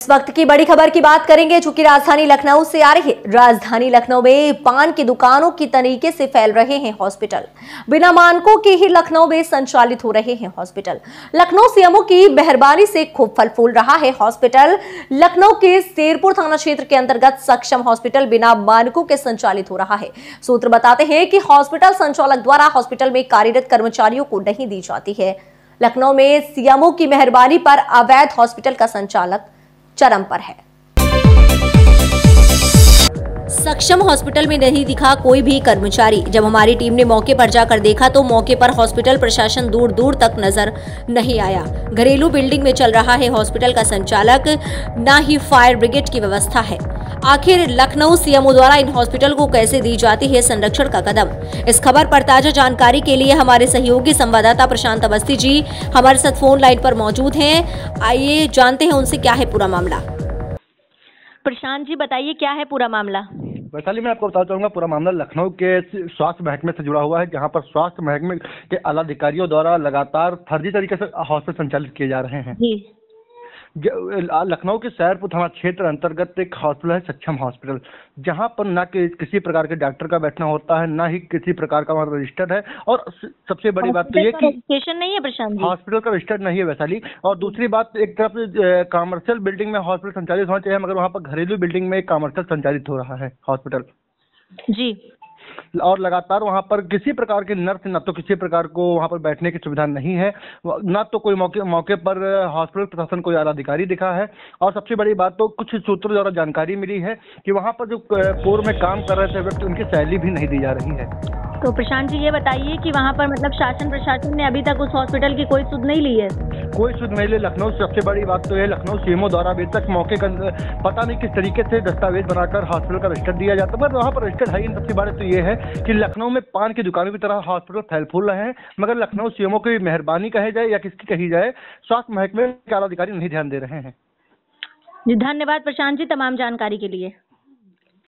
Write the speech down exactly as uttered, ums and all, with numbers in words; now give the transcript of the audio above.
इस वक्त की बड़ी खबर की बात करेंगे जो कि राजधानी लखनऊ से आ रही है। राजधानी लखनऊ में पान की दुकानों की तरीके से फैल रहे हैं हॉस्पिटल। बिना मानकों के ही लखनऊ में संचालित हो रहे हैं हॉस्पिटल। लखनऊ सीएमओ की मेहरबानी से खूब फल फूल रहा है हॉस्पिटल। लखनऊ के शेरपुर थाना क्षेत्र के अंतर्गत सक्षम हॉस्पिटल बिना मानकों के संचालित हो रहा है। सूत्र बताते हैं कि हॉस्पिटल संचालक द्वारा हॉस्पिटल में कार्यरत कर्मचारियों को नहीं दी जाती है। लखनऊ में सीएमओ की मेहरबानी पर अवैध हॉस्पिटल का संचालक चरम पर है। सक्षम हॉस्पिटल में नहीं दिखा कोई भी कर्मचारी। जब हमारी टीम ने मौके पर जाकर देखा तो मौके पर हॉस्पिटल प्रशासन दूर दूर तक नजर नहीं आया। घरेलू बिल्डिंग में चल रहा है हॉस्पिटल का संचालक, न ही फायर ब्रिगेड की व्यवस्था है। आखिर लखनऊ सीएमओ द्वारा इन हॉस्पिटल को कैसे दी जाती है संरक्षण का कदम? इस खबर पर ताजा जानकारी के लिए हमारे सहयोगी संवाददाता प्रशांत अवस्थी जी हमारे साथ फोन लाइन पर मौजूद हैं। आइए जानते हैं उनसे क्या है पूरा मामला। प्रशांत जी बताइए क्या है पूरा मामला। वैशाली मैं आपको बताना चाहूंगा, पूरा मामला लखनऊ के स्वास्थ्य महकमे से जुड़ा हुआ है, जहां पर स्वास्थ्य महकमे के आला अधिकारियों द्वारा लगातार फर्जी तरीके से हॉस्पिटल संचालित किए जा रहे हैं। जी। लखनऊ के शेरपुर थाना क्षेत्र अंतर्गत एक हॉस्पिटल है सक्षम हॉस्पिटल, जहां पर न कि किसी प्रकार के डॉक्टर का बैठना होता है, न ही किसी प्रकार का वहाँ रजिस्टर है। और सबसे बड़ी बात तो ये कि रजिस्ट्रेशन नहीं है प्रशांत जी, हॉस्पिटल का रजिस्टर नहीं है वैशाली। और दूसरी बात, एक तरफ कॉमर्शियल बिल्डिंग में हॉस्पिटल संचालित होना चाहिए, मगर वहाँ पर घरेलू बिल्डिंग में कॉमर्शियल संचालित हो रहा है हॉस्पिटल जी। और लगातार वहां पर किसी प्रकार के नर्स, न तो किसी प्रकार को वहां पर बैठने की सुविधा नहीं है, न तो कोई मौके मौके पर हॉस्पिटल प्रशासन कोई आला अधिकारी दिखा है। और सबसे बड़ी बात तो कुछ सूत्रों द्वारा जानकारी मिली है कि वहां पर जो पूर्व में काम कर रहे थे व्यक्ति, उनकी सैलरी भी नहीं दी जा रही है। तो प्रशांत जी ये बताइए कि वहाँ पर मतलब शासन प्रशासन ने अभी तक उस हॉस्पिटल की कोई सुध नहीं ली है? कोई सुध नहीं ली। लखनऊ सबसे बड़ी बात तो है, लखनऊ सीएमओ द्वारा अभी तक मौके का पता नहीं किस तरीके से दस्तावेज बनाकर हॉस्पिटल का रजिस्टर दिया जाता है, मगर वहाँ पर रजिस्टर है ही। सबसे बड़ी तो ये है कि लखनऊ में पान की दुकानों की तरह हॉस्पिटल फैल फूल रहे हैं, मगर लखनऊ सीएमओ की मेहरबानी कही जाए या किसकी कही जाए, स्वास्थ्य महकमे के आला अधिकारी नहीं ध्यान दे रहे हैं। जी धन्यवाद प्रशांत जी तमाम जानकारी के लिए।